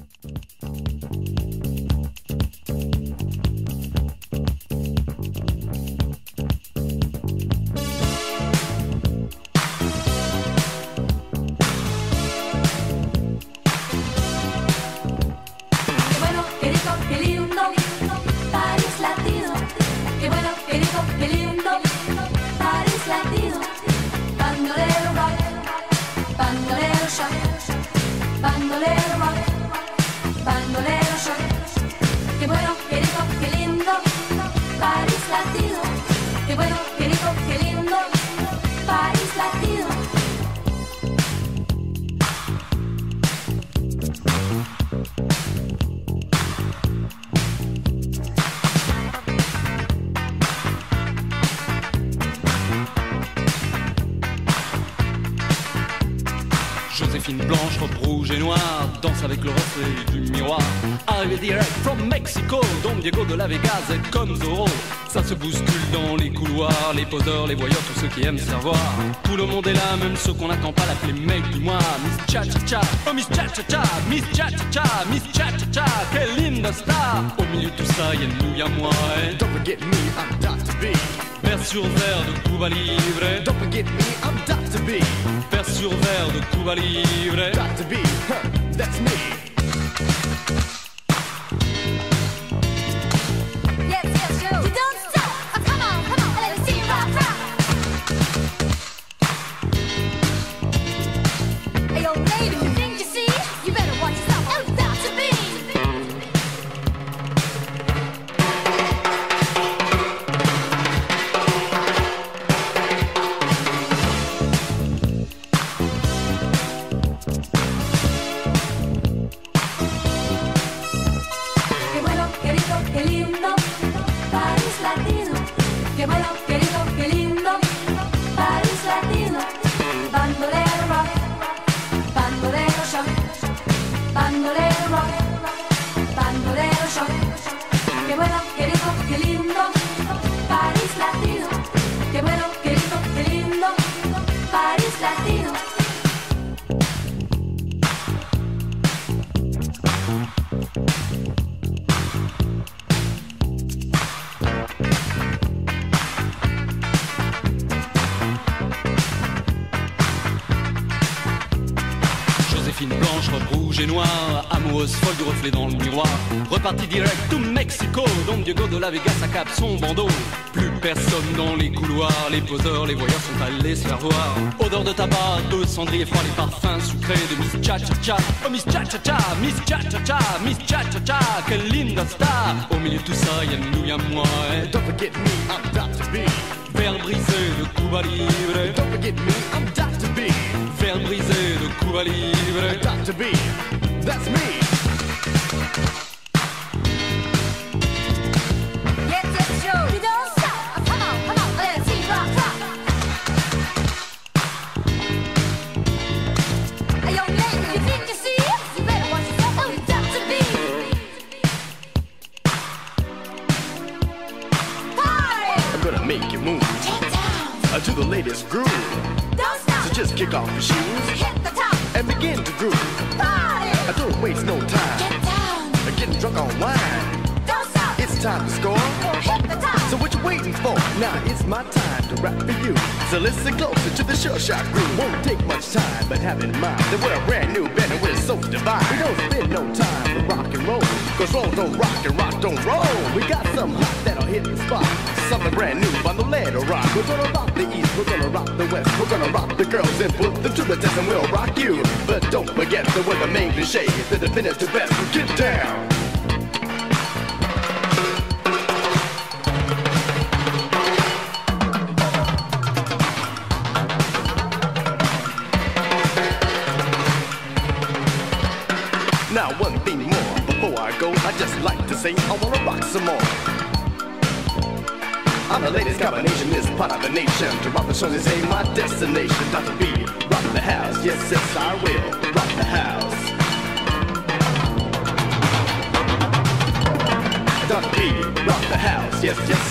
Joséphine blanche, robe rouge et noire, danse avec le reflet du miroir. Arrivé direct from Mexico, Don Diego de la Vegas est comme Zorro. Ça se bouscule dans les couloirs, les poseurs, les voyeurs, tous ceux qui aiment se faire voir. Tout le monde est là, même ceux qu'on n'attend pas, l'appeler mec du mois. Miss Cha-Cha-Cha, oh Miss Cha-Cha-Cha, Miss Cha-Cha-Cha, Miss Cha-Cha-Cha, quelle linda star. Au milieu de tout ça, y'a nous, y'a moi. Don't forget me, I'm Dr. B. Verre sur verre de Cuba Libre. Don't forget me, I'm Dr. B. Verre sur verre de Cuba Libre. Dr. B, that's me. Blanche, robe rouge et noire, amoureuse folle du reflet dans le miroir. Reparti direct to Mexico, Don Diego de la Vegas accable son bandeau. Plus personne dans les couloirs, les poseurs, les voyeurs sont allés se faire voir. Odeur de tabac, de cendrier froid, les parfums sucrés de Miss Cha-Cha-Cha. Oh Miss Cha-Cha-Cha, Miss Cha-Cha-Cha, Miss Cha-Cha-Cha, quelle linda star. Au milieu de tout ça, y'a nous, y'a moi. Don't forget me, I'm Dr. B. Verre brisé de Cuba Libre. Don't forget me, I'm Dr. B. Verre brisé de Cuba Libre. Dr. B, that's me. Make you move to the latest groove. Don't stop. So just kick off your shoes. Hit the top. And begin to groove. Party. Don't waste no time. Get down. Getting drunk on wine. Don't stop. It's time to score. Hit the top. So what you waiting for? Now it's my time to rap for you. So listen closer to the Sure Shot groove. Won't take much time, but have in mind that we're a brand new band and we're so divine. We don't spend no time for rock and roll, cause roll don't rock and rock don't roll. We got something hot that'll hit the spot. Something brand new on the lead or rock. We're gonna rock the east, we're gonna rock the west. We're gonna rock the girls and put them to the test and we'll rock you. But don't forget that we're the main cliche, the definitive best. Get down. Now one thing more, before I go, I just like to say I wanna rock some more. I'm the latest combination, this part of the nation. To rock the show, this ain't my destination. Dr. B, rock the house, yes, yes, I will rock the house. Dr. B, rock the house, yes, yes,